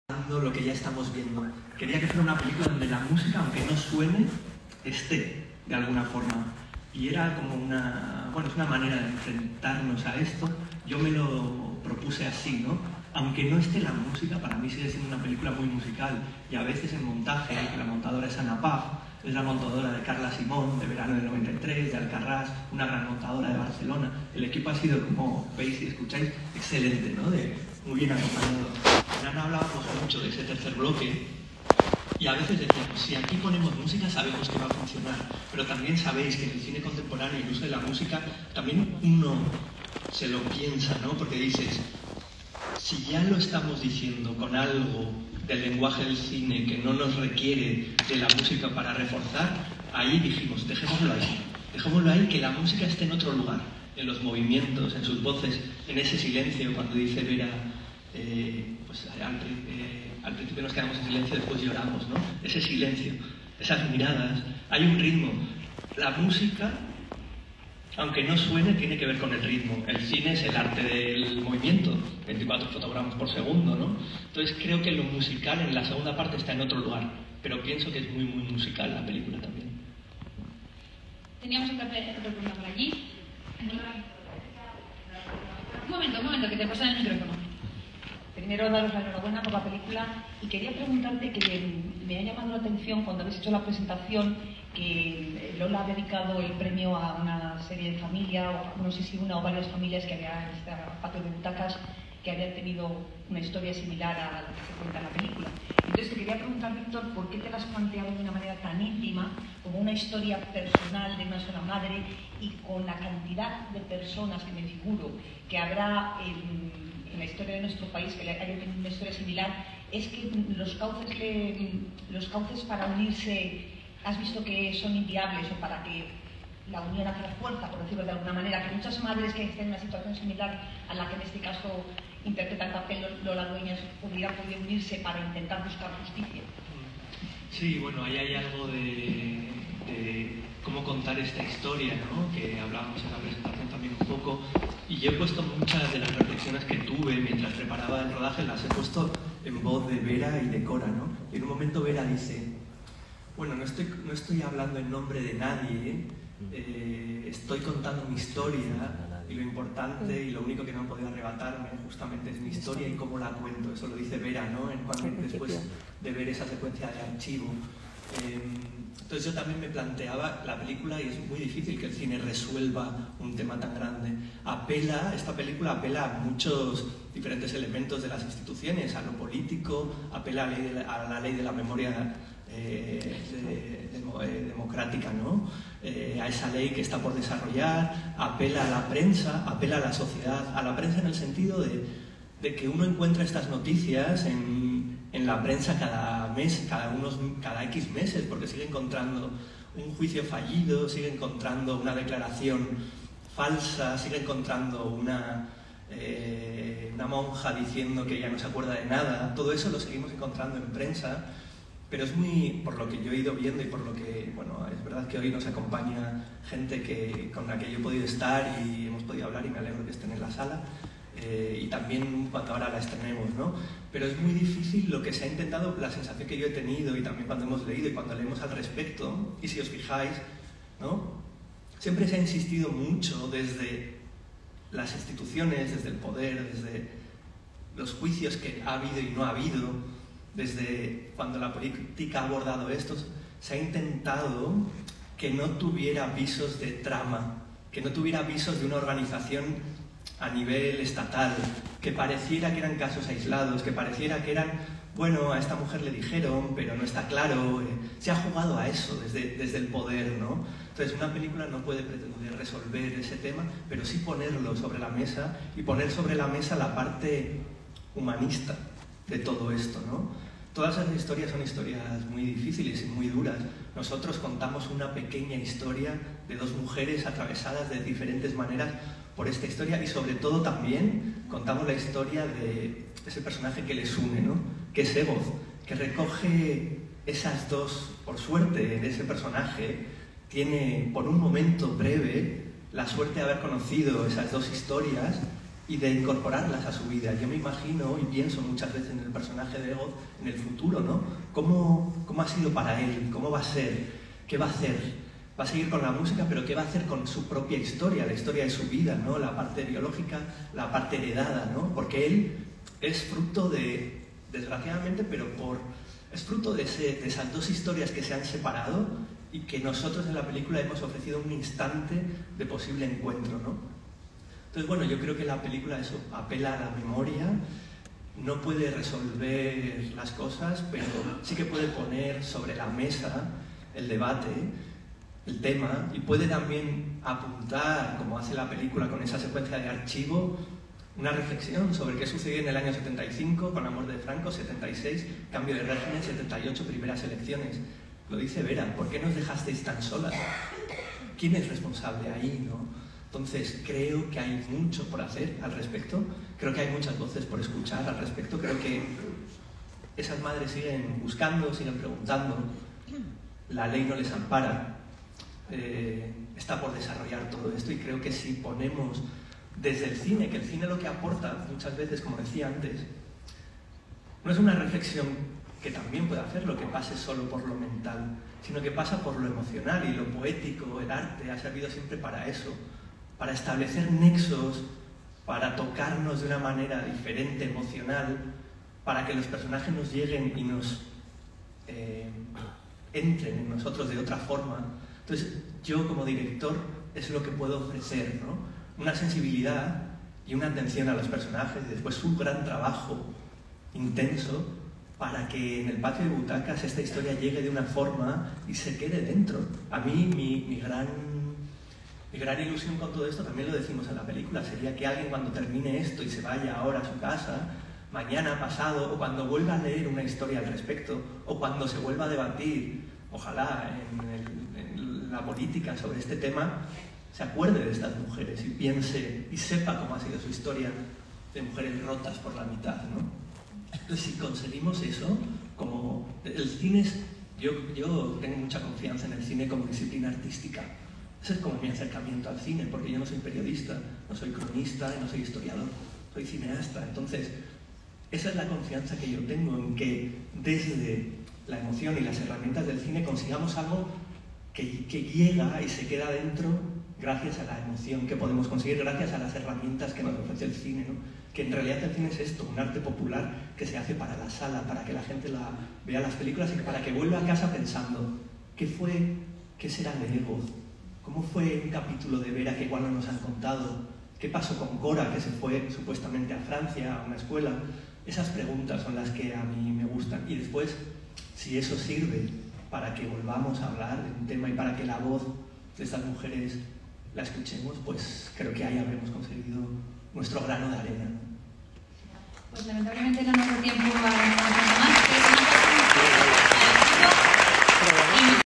Lo que ya estamos viendo. Quería que fuera una película donde la música, aunque no suene, esté de alguna forma. Y era como es una manera de enfrentarnos a esto. Yo me lo propuse así, ¿no? Aunque no esté la música, para mí sigue siendo una película muy musical. Y a veces en montaje, que la montadora es Ana Paz, es la montadora de Carla Simón, de Verano del 93, de Alcarràs, una gran montadora de Barcelona. El equipo ha sido, como veis y escucháis, excelente, ¿no? Muy bien acompañado. En Ana hablábamos mucho de ese tercer bloque y a veces decíamos, si aquí ponemos música sabemos que va a funcionar, pero también sabéis que en el cine contemporáneo el uso de la música también uno se lo piensa, ¿no? Porque dices, si ya lo estamos diciendo con algo del lenguaje del cine que no nos requiere de la música para reforzar, ahí dijimos, dejémoslo ahí, que la música esté en otro lugar, en los movimientos, en sus voces, en ese silencio, cuando dice Vera, al principio nos quedamos en silencio, después lloramos, ¿no? Ese silencio, esas miradas, hay un ritmo. La música, aunque no suene, tiene que ver con el ritmo. El cine es el arte del movimiento, 24 fotogramas por segundo, ¿no? Entonces creo que lo musical en la segunda parte está en otro lugar, pero pienso que es muy, muy musical la película también. Teníamos otra pregunta por allí. Un momento, que te pasan el micrófono. Primero, daros la enhorabuena por la película y quería preguntarte que me ha llamado la atención cuando habéis hecho la presentación que Lola ha dedicado el premio a una serie de familias, no sé si una o varias familias que había en este patio de butacas que habían tenido una historia similar a la que se cuenta en la película. Entonces te quería preguntar, Víctor, ¿por qué te la has planteado de una manera tan íntima, como una historia personal de una sola madre y con la cantidad de personas que me figuro que habrá en la historia de nuestro país, que haya tenido una historia similar? Es que los cauces para unirse, ¿has visto que son inviables o para que la unión haga la fuerza, por decirlo de alguna manera? Que muchas madres que estén en una situación similar a la que en este caso interpreta el papel Lola Dueñas hubieran podido unirse para intentar buscar justicia. Sí, bueno, ahí hay algo de cómo contar esta historia, ¿no? Que hablábamos en la presentación también un poco, y yo he puesto muchas de las reflexiones que tuve mientras preparaba el rodaje, las he puesto en voz de Vera y de Cora, ¿no? Y en un momento Vera dice, bueno, no estoy hablando en nombre de nadie, estoy contando mi historia, y lo importante y lo único que no han podido arrebatarme justamente es mi historia y cómo la cuento. Eso lo dice Vera, ¿no? Después de ver esa secuencia de archivo. Entonces yo también me planteaba la película, y es muy difícil que el cine resuelva un tema tan grande. Esta película apela a muchos diferentes elementos de las instituciones, a lo político, apela a la ley de la memoria democrática, ¿no? A esa ley que está por desarrollar, apela a la prensa, apela a la sociedad, a la prensa en el sentido de que uno encuentra estas noticias en la prensa cada mes, cada X meses, porque sigue encontrando un juicio fallido, sigue encontrando una declaración falsa, sigue encontrando una monja diciendo que ya no se acuerda de nada. Todo eso lo seguimos encontrando en prensa, pero es muy, por lo que yo he ido viendo y por lo que, bueno, es verdad que hoy nos acompaña gente con la que yo he podido estar y hemos podido hablar, y me alegro que estén en la sala, y también cuando ahora la estrenemos, ¿no? Pero es muy difícil lo que se ha intentado, la sensación que yo he tenido, y también cuando hemos leído y cuando leemos al respecto, y si os fijáis, ¿no? Siempre se ha insistido mucho desde las instituciones, desde el poder, desde los juicios que ha habido y no ha habido, desde cuando la política ha abordado esto, se ha intentado que no tuviera visos de trama, que no tuviera visos de una organización a nivel estatal, que pareciera que eran casos aislados, que pareciera que eran, bueno, a esta mujer le dijeron, pero no está claro. Se ha jugado a eso desde el poder, ¿no? Entonces una película no puede pretender resolver ese tema, pero sí ponerlo sobre la mesa, y poner sobre la mesa la parte humanista de todo esto, ¿no? Todas esas historias son historias muy difíciles y muy duras. Nosotros contamos una pequeña historia de dos mujeres atravesadas de diferentes maneras por esta historia, y sobre todo también contamos la historia de ese personaje que les une, ¿no? Que es Evoz, que recoge esas dos, por suerte, de ese personaje, tiene por un momento breve la suerte de haber conocido esas dos historias y de incorporarlas a su vida. Yo me imagino y pienso muchas veces en el personaje de God, en el futuro, ¿no? ¿Cómo ha sido para él? ¿Cómo va a ser? ¿Qué va a hacer? Va a seguir con la música, pero ¿qué va a hacer con su propia historia? La historia de su vida, ¿no? La parte biológica, la parte heredada, ¿no? Porque él es fruto de, desgraciadamente, es fruto de esas dos historias que se han separado y que nosotros en la película hemos ofrecido un instante de posible encuentro, ¿no? Entonces, bueno, yo creo que la película eso apela a la memoria, no puede resolver las cosas, pero sí que puede poner sobre la mesa el debate, el tema, y puede también apuntar, como hace la película con esa secuencia de archivo, una reflexión sobre qué sucedió en el año 75 con la muerte de Franco, 76, cambio de régimen, 78, primeras elecciones. Lo dice Vera, ¿por qué nos dejasteis tan solas? ¿Quién es responsable ahí, no? Entonces, creo que hay mucho por hacer al respecto, creo que hay muchas voces por escuchar al respecto, creo que esas madres siguen buscando, siguen preguntando, la ley no les ampara, está por desarrollar todo esto, y creo que si ponemos desde el cine, que el cine lo que aporta muchas veces, como decía antes, no es una reflexión que también puede hacer lo que pase solo por lo mental, sino que pasa por lo emocional, y lo poético, el arte, ha servido siempre para eso, para establecer nexos, para tocarnos de una manera diferente, emocional, para que los personajes nos lleguen y nos entren en nosotros de otra forma. Entonces, yo como director es lo que puedo ofrecer, ¿no? Una sensibilidad y una atención a los personajes, y después un gran trabajo intenso para que en el patio de butacas esta historia llegue de una forma y se quede dentro. A mí mi gran ilusión con todo esto, también lo decimos en la película, sería que alguien cuando termine esto y se vaya ahora a su casa, mañana, pasado, o cuando vuelva a leer una historia al respecto, o cuando se vuelva a debatir, ojalá en la política sobre este tema, se acuerde de estas mujeres y piense y sepa cómo ha sido su historia de mujeres rotas por la mitad, ¿no? Entonces, si conseguimos eso, como el cine es, yo tengo mucha confianza en el cine como disciplina artística. Ese es como mi acercamiento al cine, porque yo no soy periodista, no soy cronista, no soy historiador, soy cineasta. Entonces, esa es la confianza que yo tengo en que desde la emoción y las herramientas del cine consigamos algo que llega y se queda dentro gracias a la emoción que podemos conseguir, gracias a las herramientas que nos ofrece el cine, ¿no? Que en realidad el cine es esto, un arte popular que se hace para la sala, para que la gente vea las películas y para que vuelva a casa pensando ¿qué será de Ego? ¿Cómo fue un capítulo de Vera que igual no nos han contado? ¿Qué pasó con Cora, que se fue supuestamente a Francia, a una escuela? Esas preguntas son las que a mí me gustan. Y después, si eso sirve para que volvamos a hablar de un tema y para que la voz de estas mujeres la escuchemos, pues creo que ahí habremos conseguido nuestro grano de arena. Pues lamentablemente no nos